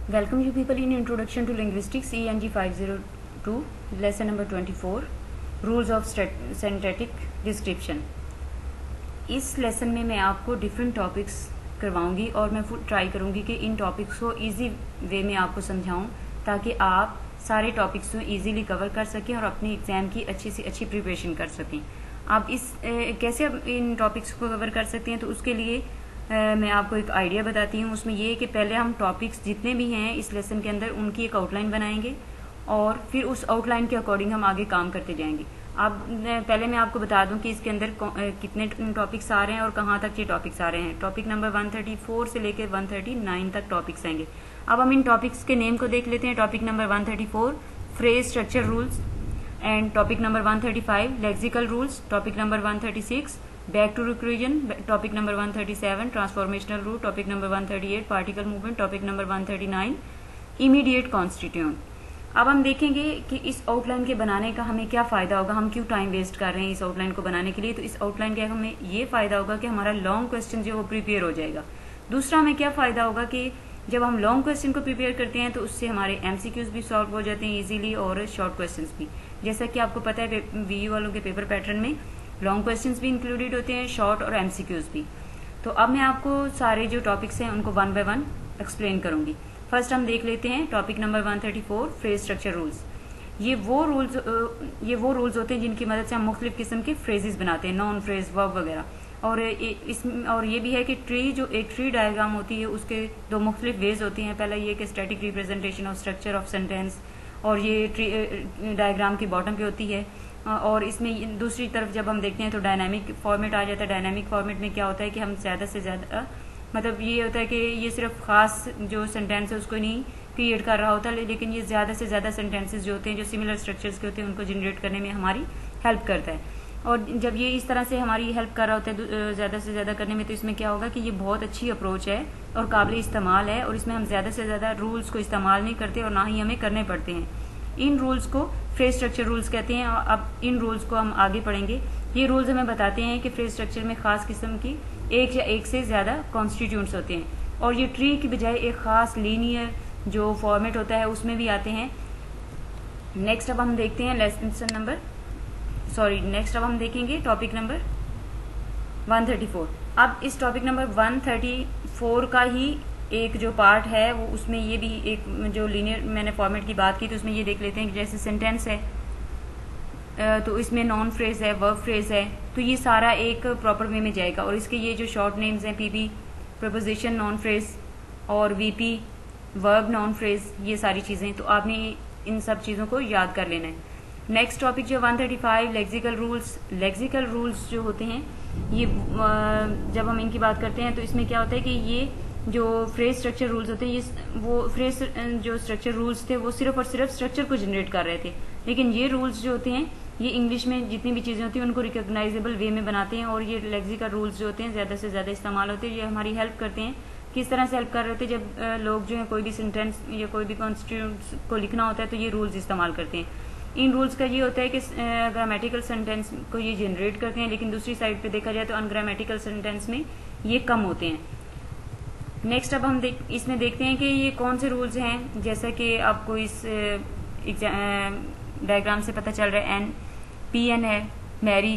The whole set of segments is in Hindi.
Welcome you people in Introduction to Linguistics ENG 502 lesson number 24 Rules of Synthetic Description। इस लेसन में मैं आपको डिफरेंट टॉपिक्स करवाऊंगी और मैं ट्राई करूंगी कि इन टॉपिक्स को इजी वे में आपको समझाऊं ताकि आप सारे टॉपिक्स को इजीली कवर कर सकें और अपनी एग्जाम की अच्छी से अच्छी प्रिपरेशन कर सकें। आप कैसे आप इन टॉपिक्स को कवर कर सकते हैं, तो उसके लिए मैं आपको एक आइडिया बताती हूँ। उसमें ये है कि पहले हम टॉपिक्स जितने भी हैं इस लेसन के अंदर उनकी एक आउटलाइन बनाएंगे और फिर उस आउटलाइन के अकॉर्डिंग हम आगे काम करते जाएंगे। अब पहले मैं आपको बता दूं कि इसके अंदर कितने टॉपिक्स आ रहे हैं और कहाँ तक ये टॉपिक्स आ रहे हैं। टॉपिक नंबर 134 से लेकर 139 तक टॉपिक्स आएंगे। अब हम इन टॉपिक्स के नेम को देख लेते हैं। Topic number 134 phrase structure rules and topic number 135 lexical rules, topic number 136 back to recursion, topic number 137 transformational rule, topic number 138 particle movement, topic number 139 immediate constituent. अब हम देखेंगे कि इस आउटलाइन के बनाने का हमें क्या फायदा होगा, हम क्यों टाइम वेस्ट कर रहे हैं इस आउटलाइन को बनाने के लिए। तो इस आउटलाइन का हमें ये फायदा होगा कि हमारा लॉन्ग क्वेश्चन जो वो प्रिपेयर हो जाएगा। दूसरा हमें क्या फायदा होगा कि जब हम लॉन्ग क्वेश्चन को प्रिपेयर करते हैं तो उससे हमारे एमसीक्यूज भी सॉल्व हो जाते हैं इजीली और शॉर्ट क्वेश्चंस भी। जैसा कि आपको पता है वीयू वालों के पेपर पैटर्न में लॉन्ग क्वेश्चंस भी इंक्लूडेड होते हैं, शॉर्ट और एमसीक्यूज भी। तो अब मैं आपको सारे जो टॉपिक्स हैं उनको वन बाय वन एक्सप्लेन करूंगी। फर्स्ट हम देख लेते हैं topic number 134 phrase structure rules. ये वो रूल्स होते हैं जिनकी मदद से हम मुख्तलिफ किस्म के फ्रेजेस बनाते हैं, नॉन फ्रेज, वर्ब वगैरह। और ये भी है कि एक ट्री डायग्राम होती है उसके दो मुख्तलिफ वेज होती हैं। पहला ये कि static representation of structure of sentence, और ये ट्री डायग्राम की बॉटम पे होती है। और इसमें दूसरी तरफ जब हम देखते हैं तो डायनामिक फॉर्मेट आ जाता है। डायनामिक फॉर्मेट में क्या होता है कि हम ज्यादा से ज्यादा मतलब ये होता है कि ये सिर्फ खास जो सेंटेंस है उसको नहीं क्रिएट कर रहा होता, लेकिन ये ज्यादा से ज्यादा सेंटेंसेस जो होते हैं जो सिमिलर स्ट्रक्चर्स के होते हैं उनको जनरेट करने में हमारी हेल्प करता है। और जब ये इस तरह से हमारी हेल्प कर रहा होता है ज्यादा से ज्यादा करने में, तो इसमें क्या होगा कि ये बहुत अच्छी अप्रोच है और काबिल इस्तेमाल है। और इसमें हम ज्यादा से ज्यादा रूल्स को इस्तेमाल नहीं करते और ना ही हमें करने पड़ते हैं। इन रूल्स को फ्रेज स्ट्रक्चर रूल्स कहते हैं। अब इन रूल्स को हम आगे पढ़ेंगे। ये रूल्स हमें बताते हैं कि फ्रेज स्ट्रक्चर में खास किस्म की एक या एक से ज्यादा कॉन्स्टिट्यूएंट्स होते हैं और ये ट्री की बजाय एक खास लीनियर जो फॉर्मेट होता है उसमें भी आते हैं। नेक्स्ट अब हम देखते हैं नेक्स्ट अब हम देखेंगे टॉपिक नंबर 134। अब इस टॉपिक नंबर 134 का ही एक जो पार्ट है वो उसमें ये भी एक जो लीनियर मैंने फॉर्मेट की बात की तो उसमें ये देख लेते हैं कि जैसे सेंटेंस है तो इसमें नॉन फ्रेज है, वर्ब फ्रेज है, तो ये सारा एक प्रॉपर वे में जाएगा। और इसके ये जो शॉर्ट नेम्स हैं पीपी प्रपोजिशन नॉन फ्रेज और वीपी वर्ब नॉन फ्रेज, ये सारी चीजें तो आपने इन सब चीजों को याद कर लेना है। नेक्स्ट टॉपिक जो 135 लेक्सिकल रूल्स। लेक्सिकल रूल्स जो होते हैं ये जब हम इनकी बात करते हैं तो इसमें क्या होता है कि ये जो फ्रेज स्ट्रक्चर रूल्स होते हैं ये वो फ्रेज जो स्ट्रक्चर रूल्स थे वो सिर्फ और सिर्फ स्ट्रक्चर को जनरेट कर रहे थे, लेकिन ये रूल्स जो होते हैं ये इंग्लिश में जितनी भी चीजें होती हैं उनको रिकॉग्नाइजेबल वे में बनाते हैं। और ये लेक्सिकल रूल्स जो होते हैं ज्यादा से ज्यादा इस्तेमाल होते हैं। ये हमारी हेल्प करते हैं। किस तरह से हेल्प कर रहे होते हैं, जब लोग जो है कोई भी सेंटेंस या कोई भी कॉन्स्टिट्यूएंट्स को लिखना होता है तो ये रूल्स इस्तेमाल करते हैं। इन रूल्स का ये होता है कि ग्रामेटिकल सेंटेंस को ये जनरेट करते हैं, लेकिन दूसरी साइड पे देखा जाए तो अनग्रामेटिकल सेंटेंस में ये कम होते हैं। नेक्स्ट अब हम इसमें देखते हैं कि ये कौन से रूल्स हैं। जैसा कि आपको इस डायग्राम से पता चल रहा है एन PN है, मैरी,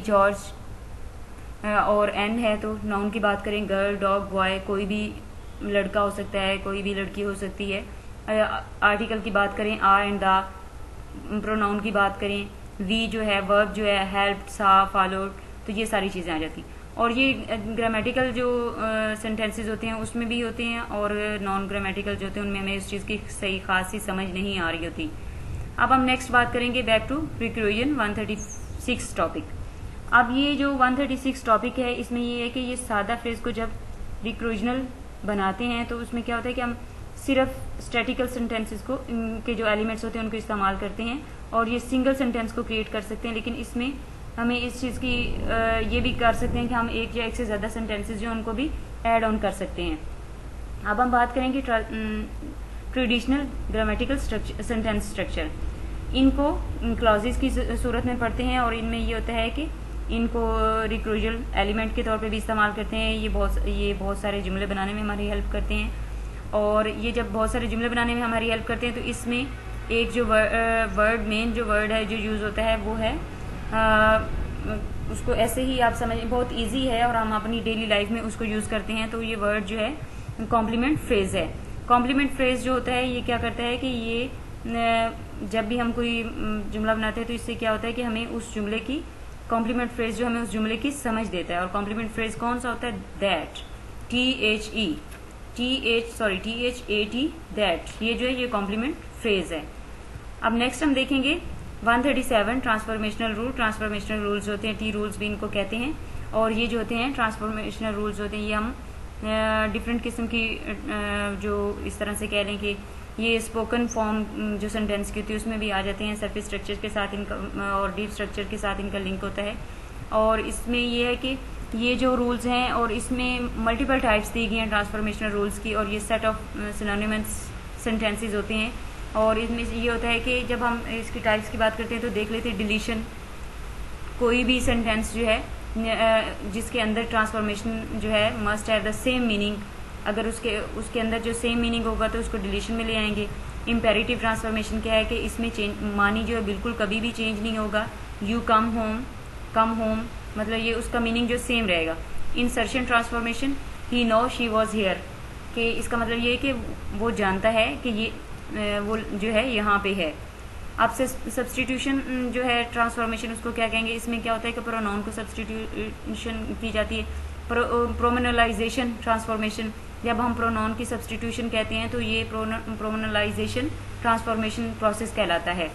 जॉर्ज और N है तो नाउन की बात करें गर्ल, डॉग, बॉय, कोई भी लड़का हो सकता है, कोई भी लड़की हो सकती है। आर्टिकल की बात करें आ एंड द, प्रोनाउन की बात करें वी जो है, वर्ब जो है हेल्प, सा, फॉलोड, तो ये सारी चीजें आ जाती। और ये ग्रामेटिकल जो सेंटेंसेस होते हैं उसमें भी होते हैं और नॉन ग्रामेटिकल जो होते हैं उनमें हमें इस चीज की सही खासी समझ नहीं आ रही होती। अब हम नेक्स्ट बात करेंगे बैक टू रिक्रूजन 136 टॉपिक। अब ये जो 136 टॉपिक है इसमें ये है कि ये सादा फ्रेज को जब रिक्रूजनल बनाते हैं तो उसमें क्या होता है कि हम सिर्फ स्टैटिकल सेंटेंसेस को इनके जो एलिमेंट्स होते हैं उनको इस्तेमाल करते हैं और ये सिंगल सेंटेंस को क्रिएट कर सकते हैं। लेकिन इसमें हमें इस चीज की ये भी कर सकते हैं कि हम एक या एक से ज्यादा सेंटेंसेस जो उनको भी ऐड ऑन कर सकते हैं। अब हम बात करेंगे ट्रेडिशनल ग्रामेटिकल सेंटेंस स्ट्रक्चर। इनको क्लॉजेस की सूरत में पढ़ते हैं और इनमें ये होता है कि इनको रिक्रूजल एलिमेंट के तौर पे भी इस्तेमाल करते हैं। ये बहुत सारे जुमले बनाने में हमारी हेल्प करते हैं। और ये जब बहुत सारे जुमले बनाने में हमारी हेल्प करते हैं। तो इसमें एक जो वर्ड मेन जो वर्ड है जो यूज़ होता है वो है उसको ऐसे ही आप समझ, बहुत इजी है और हम अपनी डेली लाइफ में उसको यूज़ करते हैं। तो ये वर्ड जो है कॉम्प्लीमेंट फ्रेज है। कॉम्प्लीमेंट फ्रेज जो होता है ये क्या करता है कि ये जब भी हम कोई जुमला बनाते हैं तो इससे क्या होता है कि हमें उस जुमले की कॉम्प्लीमेंट फ्रेज जो हमें उस जुमले की समझ देता है। और कॉम्प्लीमेंट फ्रेज कौन सा होता है? दैट, THAT, दैट, ये जो है ये कॉम्प्लीमेंट फ्रेज है। अब नेक्स्ट हम देखेंगे 137 ट्रांसफॉर्मेशनल रूल। ट्रांसफॉर्मेशनल रूल्स होते हैं, टी रूल्स भी इनको कहते हैं। और ये जो होते हैं ट्रांसफॉर्मेशनल रूल्स होते हैं, ये हम डिफरेंट किस्म की जो इस तरह से कह लें कि ये स्पोकन फॉर्म जो सेंटेंस की होती है उसमें भी आ जाते हैं। सरफेस स्ट्रक्चर के साथ इनका और डीप स्ट्रक्चर के साथ इनका लिंक होता है। और इसमें ये है कि ये जो रूल्स हैं और इसमें मल्टीपल टाइप्स दी गई हैं ट्रांसफॉर्मेशनल रूल्स की, और ये सेट ऑफ सिनोनिमस सेंटेंसेस होते हैं। और इसमें ये होता है कि जब हम इसकी टाइप्स की बात करते हैं तो देख लेते हैं डिलीशन। कोई भी सेंटेंस जो है जिसके अंदर ट्रांसफॉर्मेशन जो है must have the same meaning, अगर उसके अंदर जो सेम मीनिंग होगा तो उसको डिलीशन में ले आएंगे। इम्पेरेटिव ट्रांसफॉर्मेशन क्या है कि इसमें मानी जो है बिल्कुल कभी भी चेंज नहीं होगा। यू कम होम मतलब ये उसका मीनिंग जो सेम रहेगा। Insertion transformation, he know she was here, कि इसका मतलब ये है कि वो जानता है कि ये वो जो है यहाँ पे है। अब सब्सटीट्यूशन जो है ट्रांसफॉर्मेशन उसको क्या कहेंगे? इसमें क्या होता है कि प्रोनाउन को सब्सटीट्यूशन की जाती है। प्रोमोनलाइजेशन ट्रांसफॉर्मेशन, जब हम प्रोनाउन की सब्सटीट्यूशन कहते हैं तो ये प्रोमोनलाइजेशन ट्रांसफॉर्मेशन प्रोसेस कहलाता है।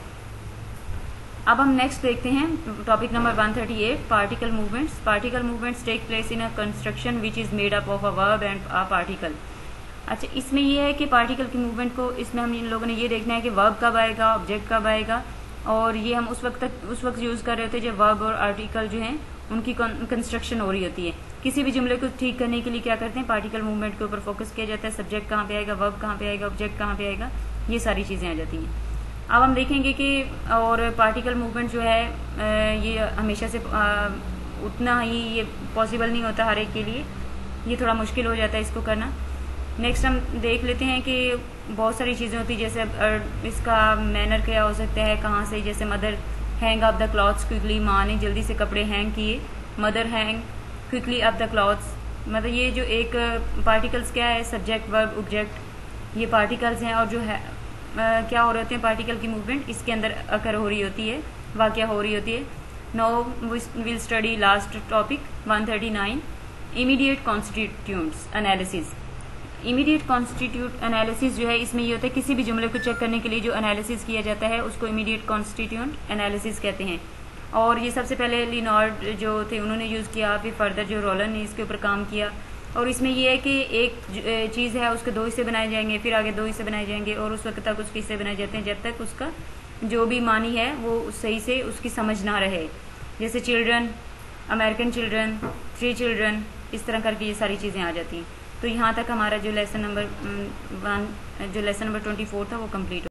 अब हम नेक्स्ट देखते हैं topic number 138, particle movements. Particle movements take place in a construction which is made up of a verb and a particle. अच्छा, इसमें ये है कि पार्टिकल की मूवमेंट को इसमें हम इन लोगों ने ये देखना है कि वर्ब कब आएगा, ऑब्जेक्ट कब आएगा। और ये हम उस वक्त यूज कर रहे होते हैं जब वर्ब और आर्टिकल जो हैं उनकी कंस्ट्रक्शन हो रही होती है। किसी भी जुमले को ठीक करने के लिए क्या करते हैं? पार्टिकल मूवमेंट के ऊपर फोकस किया जाता है। सब्जेक्ट कहाँ पे आएगा, वर्ब कहाँ पे आएगा, ऑब्जेक्ट कहाँ पे आएगा, ये सारी चीजें आ जाती हैं। अब हम देखेंगे कि और पार्टिकल मूवमेंट जो है ये हमेशा से उतना ही ये पॉसिबल नहीं होता हर एक के लिए, ये थोड़ा मुश्किल हो जाता है इसको करना। नेक्स्ट हम देख लेते हैं कि बहुत सारी चीज़ें होती है, जैसे इसका मैनर क्या हो सकता है, कहाँ से, जैसे mother hang up the clothes quickly, माँ ने जल्दी से कपड़े हैंग किए। Mother hang quickly up the clothes, मतलब ये जो एक पार्टिकल्स क्या है, सब्जेक्ट वर्ब ऑब्जेक्ट, ये पार्टिकल्स हैं। और जो है क्या हो रहे होते हैं पार्टिकल की मूवमेंट इसके अंदर अकर हो रही होती है, वाक़या हो रही होती है। Now will study last topic 139, immediate constituents analysis. Immediate constitute analysis जो है इसमें ये होता है किसी भी जुमले को चेक करने के लिए जो एनालिसिस किया जाता है उसको इमीडिएट कॉन्स्टिट्यूएंट एनालिसिस कहते हैं। और ये सबसे पहले लिनार्ड जो थे उन्होंने यूज़ किया, फिर फर्दर जो रोलन ने इसके ऊपर काम किया। और इसमें यह है कि एक चीज़ है उसके 2 हिस्से बनाए जाएंगे, फिर आगे 2 हिस्से बनाए जाएंगे और उस वक्त तक उसके हिस्से बनाए जाते हैं जब तक उसका जो भी मानी है वो सही से उसकी समझ ना रहे। जैसे चिल्ड्रन, अमेरिकन चिल्ड्रन, 3 चिल्ड्रन, इस तरह करके ये सारी चीज़ें आ जाती हैं। तो यहाँ तक हमारा जो लेसन नंबर 24 था वो कंप्लीट